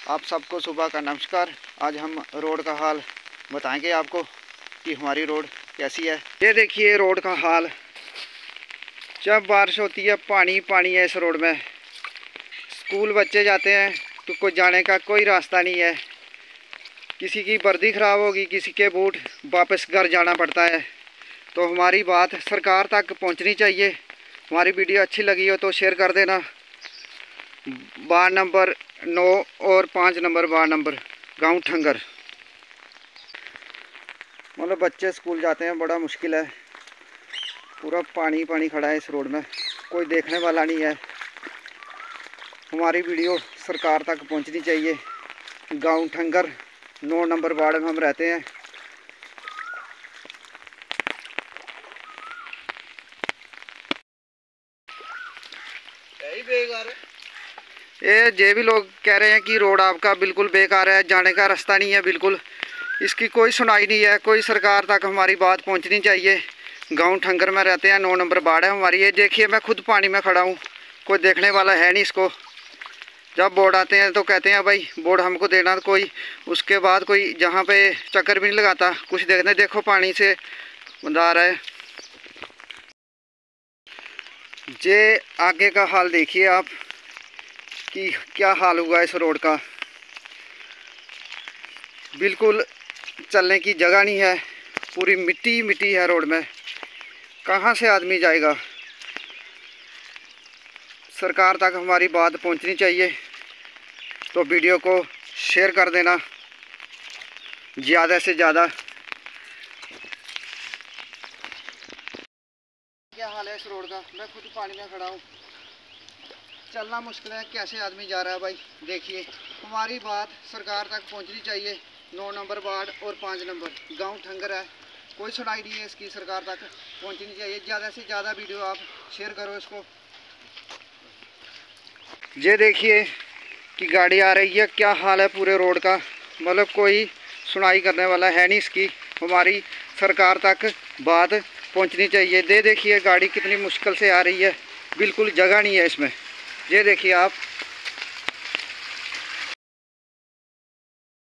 आप सबको सुबह का नमस्कार। आज हम रोड का हाल बताएंगे आपको कि हमारी रोड कैसी है। ये देखिए रोड का हाल। जब बारिश होती है पानी पानी है इस रोड में। स्कूल बच्चे जाते हैं तो कोई जाने का कोई रास्ता नहीं है। किसी की वर्दी ख़राब होगी, किसी के बूट, वापस घर जाना पड़ता है। तो हमारी बात सरकार तक पहुंचनी चाहिए। हमारी वीडियो अच्छी लगी हो तो शेयर कर देना। वार्ड नंबर 9 और 5 नंबर वार्ड नंबर, गांव ठंगर। मतलब बच्चे स्कूल जाते हैं, बड़ा मुश्किल है। पूरा पानी पानी खड़ा है इस रोड में, कोई देखने वाला नहीं है। हमारी वीडियो सरकार तक पहुंचनी चाहिए। गांव ठंगर 9 नंबर वार्ड में हम रहते हैं। बेकार है ये भी लोग कह रहे हैं कि रोड आपका बिल्कुल बेकार है, जाने का रास्ता नहीं है बिल्कुल। इसकी कोई सुनाई नहीं है। कोई सरकार तक हमारी बात पहुंचनी चाहिए। गांव ठंगर में रहते हैं, 9 नंबर वार्ड है हमारी। ये देखिए मैं खुद पानी में खड़ा हूँ, कोई देखने वाला है नहीं इसको। जब बोर्ड आते हैं तो कहते हैं भाई बोर्ड हमको देना, कोई उसके बाद कोई जहाँ पे चक्कर भी नहीं लगाता कुछ देखने। देखो पानी से बंदा आ रहा है। ये आगे का हाल देखिए आप कि क्या हाल हुआ इस रोड का। बिल्कुल चलने की जगह नहीं है, पूरी मिट्टी मिट्टी है रोड में। कहाँ से आदमी जाएगा। सरकार तक हमारी बात पहुंचनी चाहिए। तो वीडियो को शेयर कर देना ज़्यादा से ज़्यादा। क्या हाल है इस रोड का। मैं खुद पानी में खड़ा हूँ, चलना मुश्किल है। कैसे आदमी जा रहा है भाई। देखिए हमारी बात सरकार तक पहुंचनी चाहिए। 9 नंबर वार्ड और 5 नंबर गांव ठंगर है। कोई सुनाई नहीं है इसकी, सरकार तक पहुंचनी चाहिए। ज़्यादा से ज़्यादा वीडियो आप शेयर करो इसको। ये देखिए कि गाड़ी आ रही है, क्या हाल है पूरे रोड का। मतलब कोई सुनाई करने वाला है नहीं इसकी। हमारी सरकार तक बात पहुंचनी चाहिए। देखिए गाड़ी कितनी मुश्किल से आ रही है, बिल्कुल जगह नहीं है इसमें। ये देखिए आप।